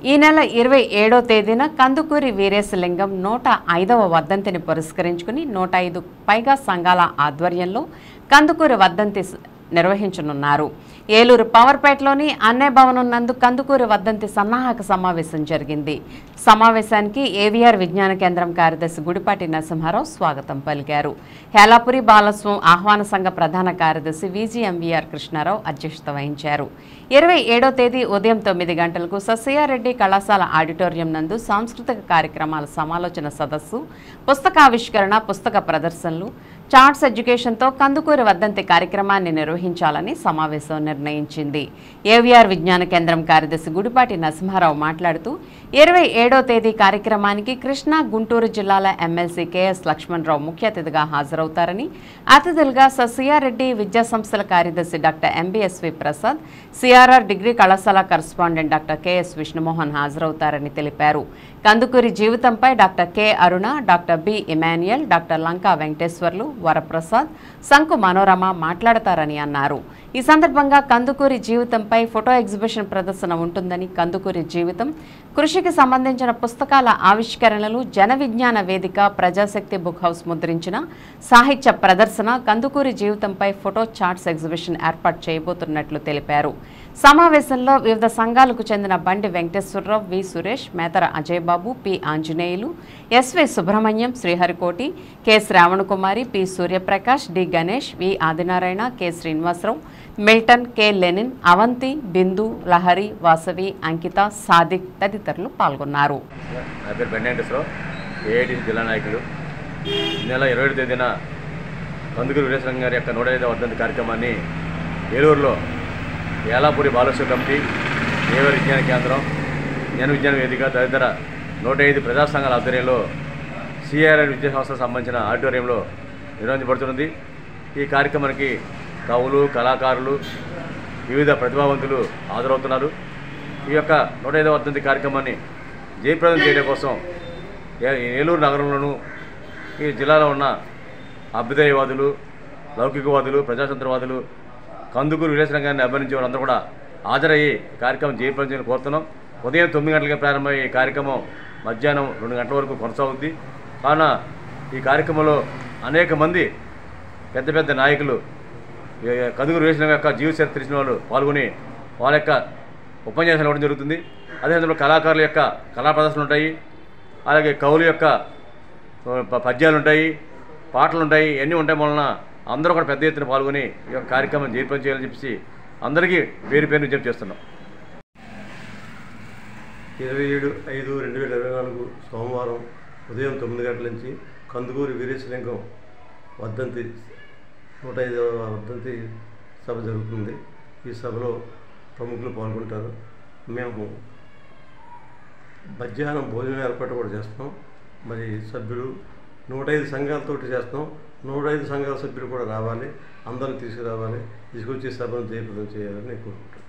ఈ నెల 27వ తేదీన కందుకూరి వీరేశలింగం 105వ వర్ధంతిని పురస్కరించుకుని 105 పైగా సంఘాల ఆధ్వర్యంలో కందుకూరి వర్ధంతి నిర్వహించనున్నారు. ఏలూరు పవర్పేటలోని అన్నయ్య భవనం నందు కందుకూరి వర్ధంతి సన్నాహక సమావేశం జరిగింది. సమావేశానికి ఏవిఆర్ విజ్ఞాన కేంద్రం కార్యదర్శి గుడిపాటి నరసింహారావు స్వాగతం పలికారు. హేలాపురి బాలస్వం ఆహ్వాన సంఘ ప్రధాన కార్యదర్శి విజిఎంవీఆర్ కృష్ణారావు అధ్యక్షత వహించారు. 27వ తేదీ ఉదయం 9 గంటలకు సస్యారెడ్డి కళాశాల ఆడిటోరియం నందు సాంస్కృతిక కార్యక్రమాల సమాలోచన సదస్సు, పుస్తకావిష్కరణ, పుస్తక ప్రదర్శనలు, చార్ట్స్ ఎడ్యుకేషన్తో కందుకూరి వర్ధంతి కార్యక్రమాన్ని నిర్వహించాలని సమావేశం నిర్ణయించింది. ఏవిఆర్ విజ్ఞాన కేంద్రం కార్యదర్శి గుడిపాటి నరసింహారావు మాట్లాడుతూ 27వ తేదీ కార్యక్రమానికి కృష్ణా, గుంటూరు జిల్లాల ఎమ్మెల్సీ కెఎస్ లక్ష్మణరావు ముఖ్య అతిథిగా హాజరవుతారని, అతిథులుగా సస్యారెడ్డి విద్యాసంస్థల కార్యదర్శి doctor MBSV Prasad, CRR degree కళాశాల కరస్పాండెంట్ డాక్టర్ కెఎస్ విష్ణుమోహన్ హాజరవుతారని తెలిపారు. కందుకూరి జీవితంపై doctor K Aruna, doctor B Emmanuel, doctor Lanka Venkateswarlu, Varaprasad, Sanku Manorama మాట్లాడతారని అన్నారు. ఈ సందర్భంగా కందుకూరి జీవితంపై ఫోటో ఎగ్జిబిషన్ ప్రదర్శన ఉంటుందని, కందుకూరి జీవితం, కృషికి సంబంధించిన పుస్తకాల ఆవిష్కరణలు, జన విజ్ఞాన వేదిక, ప్రజాశక్తి బుక్ హౌస్ ముద్రించిన సాహిత్య ప్రదర్శన, కందుకూరి జీవితంపై ఫోటో చార్ట్స్ ఎగ్జిబిషన్ ఏర్పాటు చేయబోతున్నట్లు తెలిపారు. సమావేశంలో వివిధ సంఘాలకు చెందిన Bandi Venkateswararao, V Suresh, Metara Ajay Babu, P Anjaneyulu, SV Subrahmanyam, Sriharikoti, K Sravanakumari, P Suryaprakash, D Ganesh, V Adinarayana, K Srinivasarao, Milton, K Lenin, Avanti, Bindu, Lahari, Vasavi, Ankita, Sadiq తదితరులు పాల్గొన్నారు. జిల్లా నాయకులు ఈ నెల 27వ తేదీన కందుకూరి వీరేశలింగం గారి యొక్క 105వ వర్ధంతి కార్యక్రమాన్ని ఏలూరులో ఏలాపురి బాలస్వ కమిటీ, ఏవిఆర్ విజ్ఞాన కేంద్రం, జన విజ్ఞాన వేదిక తదితర 105 ప్రజా సంఘాల ఆధ్వర్యంలో సిఆర్ఆర్ విద్యా సంస్థకు సంబంధించిన ఆడిటోరియంలో నిర్వహించబడుతున్నది. ఈ కార్యక్రమానికి కవులు, కళాకారులు, వివిధ ప్రతిభావంతులు హాజరవుతున్నారు. ఈ యొక్క 105వ వర్ధంతి కార్యక్రమాన్ని జయప్రదం చేయడం కోసం ఏలూరు నగరంలోనూ ఈ జిల్లాలో ఉన్న అభ్యుదయవాదులు, లౌకికవాదులు, ప్రజాతంత్రవాదులు, కందుకూరి వీరేశలింగం గారిని అభినందించే వాళ్ళందరూ కూడా హాజరయ్యి కార్యక్రమం జయప్రదం చేయాలని కోరుతున్నాం. ఉదయం 9 గంటలకే ప్రారంభమయ్యే ఈ కార్యక్రమం మధ్యాహ్నం 2 గంటల వరకు కొనసాగుద్ది. కావున ఈ కార్యక్రమంలో అనేక మంది పెద్ద పెద్ద నాయకులు, కందుకూరి వీరేశలింగం యొక్క జీవిత చరిత్ర తెలిసిన వాళ్ళు పాల్గొని వాళ్ళ యొక్క ఉపన్యాసాలు ఇవ్వడం జరుగుతుంది. అదేవిధంగా కళాకారుల యొక్క కళా ప్రదర్శనలు ఉంటాయి, అలాగే కవుల యొక్క పద్యాలు ఉంటాయి, పాటలు ఉంటాయి, ఇవన్నీ ఉంటాయి. వలన అందరూ కూడా పెద్ద ఎత్తున పాల్గొని ఈ యొక్క కార్యక్రమం జయప్రదం చేయాలని చెప్పేసి అందరికీ పేరు విజ్ఞప్తి చేస్తున్నాం. 27/5/2024 సోమవారం ఉదయం 9 గంటల నుంచి కందుకూరి వీరేశలింగం వర్ధంతి 105వ వర్ధంతి సభ జరుగుతుంది. ఈ సభలో ప్రముఖులు పాల్గొంటారు. మేము మధ్యాహ్నం భోజనం ఏర్పాటు కూడా చేస్తాం. మరి సభ్యులు 105 సంఘాలతోటి చేస్తాం. 105 సంఘాల సభ్యులు కూడా రావాలి, అందరూ తీసుకురావాలి, తీసుకొచ్చి సభను జయప్రదం చేయాలని కోరుకుంటున్నాం.